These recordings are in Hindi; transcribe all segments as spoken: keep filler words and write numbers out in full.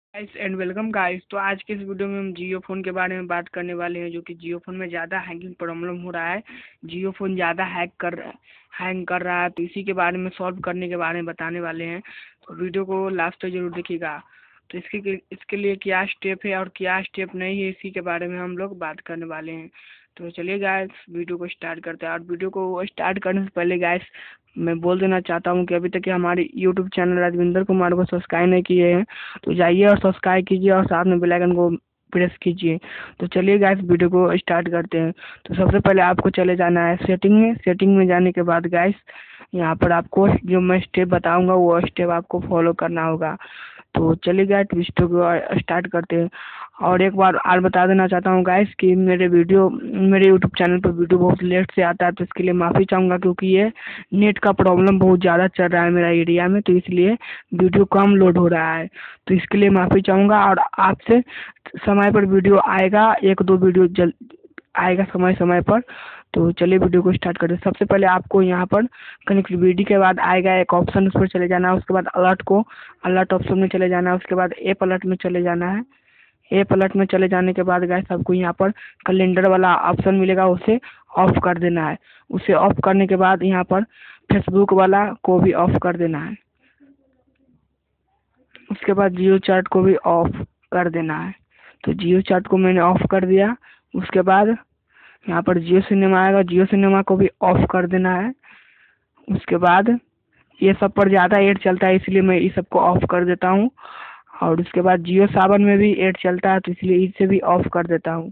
Guys and welcome guys. तो आज के इस वीडियो में हम जियो फ़ोन के बारे में बात करने वाले हैं, जो कि जियो फ़ोन में ज़्यादा हैकिंग प्रॉब्लम हो रहा है। जियो फ़ोन ज़्यादा हैक कर रहा है हैंग कर रहा है तो इसी के बारे में सॉल्व करने के बारे में बताने वाले हैं। तो वीडियो को लास्ट तक जरूर देखिएगा। तो इसके इसके लिए क्या स्टेप है और क्या स्टेप नहीं है, इसी के बारे में हम लोग बात करने वाले हैं। तो चलिए गाइस, वीडियो को स्टार्ट करते हैं। और वीडियो को स्टार्ट करने से पहले गाइस, मैं बोल देना चाहता हूँ कि अभी तक हमारे यूट्यूब चैनल राजविंदर कुमार को सब्सक्राइब नहीं किए हैं तो जाइए और सब्सक्राइब कीजिए और साथ में बेल आइकन को प्रेस कीजिए। तो चलिए गाइस, वीडियो को स्टार्ट करते हैं। तो सबसे पहले आपको चले जाना है सेटिंग में। सेटिंग में जाने के बाद गाइस, यहाँ पर आपको जो मैं स्टेप बताऊंगा वो स्टेप आपको फॉलो करना होगा। तो चलिए गाइस, वीडियो को स्टार्ट करते हैं। और एक बार और बता देना चाहता हूँ गाइस कि मेरे वीडियो मेरे यूट्यूब चैनल पर वीडियो बहुत लेट से आता है, तो इसके लिए माफ़ी चाहूँगा, क्योंकि ये नेट का प्रॉब्लम बहुत ज़्यादा चल रहा है मेरा एरिया में, तो इसलिए वीडियो कम लोड हो रहा है। तो इसके लिए माफ़ी चाहूँगा और आपसे समय पर वीडियो आएगा, एक दो वीडियो जल आएगा समय समय पर। तो चलिए वीडियो को स्टार्ट करते हैं। सबसे पहले आपको यहाँ पर कनेक्टिविटी के बाद आएगा एक ऑप्शन, उस पर चले जाना है। उसके बाद अलर्ट को अलर्ट ऑप्शन में चले जाना है। उसके बाद ऐप अलर्ट में चले जाना है। ऐप अलर्ट में चले जाने के बाद गाइस, आपको यहाँ पर कैलेंडर वाला ऑप्शन मिलेगा, उसे ऑफ कर देना है। उसे ऑफ करने के बाद यहाँ पर फेसबुक वाला को भी ऑफ कर देना है। उसके बाद जियो चैट को भी ऑफ कर देना है। तो जियो चैट को मैंने ऑफ कर दिया। उसके बाद यहाँ पर जियो सिनेमा आएगा, जियो सिनेमा को भी ऑफ कर देना है। उसके बाद ये सब पर ज़्यादा ऐड चलता है, इसलिए मैं इस सब को ऑफ कर देता हूँ। और उसके बाद जियो सावन में भी ऐड चलता है, तो इसलिए इसे भी ऑफ कर देता हूँ।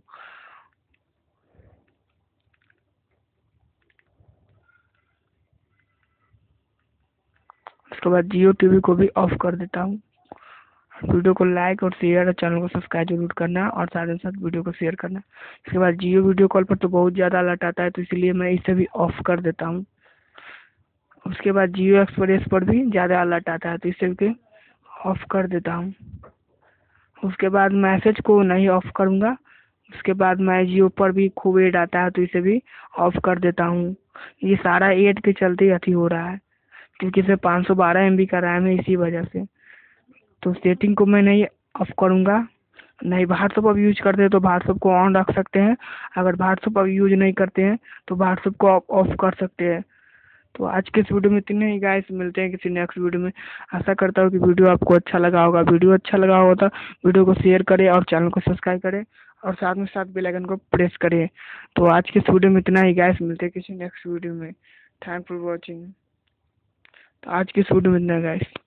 उसके बाद जियो टीवी को भी ऑफ कर देता हूँ। वीडियो को लाइक और शेयर और चैनल को सब्सक्राइब जरूर करना और साथ ही साथ वीडियो को शेयर करना। इसके बाद जियो वीडियो कॉल पर तो बहुत ज़्यादा अलर्ट आता है, तो इसलिए मैं इसे भी ऑफ कर देता हूँ। उसके बाद जियो एक्सप्रेस पर भी ज़्यादा अलर्ट आता है, तो इसे भी ऑफ कर देता हूँ। उसके बाद मैसेज को नहीं ऑफ करूँगा। उसके बाद मैं जियो पर भी खूब ऐड आता है, तो इसे भी ऑफ कर देता हूँ। ये सारा ऐड के चलते अति हो रहा है, क्योंकि इसे पाँच सौ बारह एम बी का रैम है, इसी वजह से। तो सेटिंग को मैं नहीं ऑफ करूँगा। नहीं, व्हाट्सअप अब यूज करते हैं तो व्हाट्सअप को ऑन रख सकते हैं। अगर व्हाट्सअप अब यूज नहीं करते हैं तो व्हाट्सअप को आप ऑफ कर सकते हैं। तो आज के इस वीडियो में इतने ही गाइस, मिलते हैं किसी नेक्स्ट वीडियो में। आशा करता हूँ कि वीडियो आपको अच्छा लगा होगा। वीडियो अच्छा लगा होगा तो वीडियो को शेयर करें और चैनल को सब्सक्राइब करें और साथ में साथ बेल आइकन को प्रेस करें। तो आज के इस वीडियो में इतना ही गाइस, मिलते हैं किसी नेक्स्ट वीडियो में। Thank for watching. तो आज की इस वीडियो में इतना गाइस।